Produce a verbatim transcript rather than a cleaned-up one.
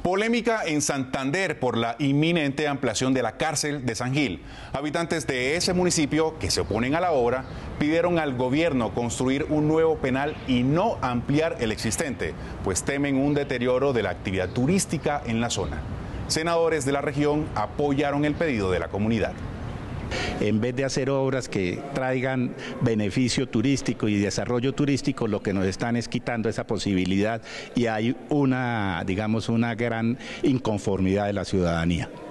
Polémica en Santander por la inminente ampliación de la cárcel de San Gil. Habitantes de ese municipio que se oponen a la obra pidieron al gobierno construir un nuevo penal y no ampliar el existente, pues temen un deterioro de la actividad turística en la zona. Senadores de la región apoyaron el pedido de la comunidad. En vez de hacer obras que traigan beneficio turístico y desarrollo turístico, lo que nos están es quitando esa posibilidad y hay una, digamos, una gran inconformidad de la ciudadanía.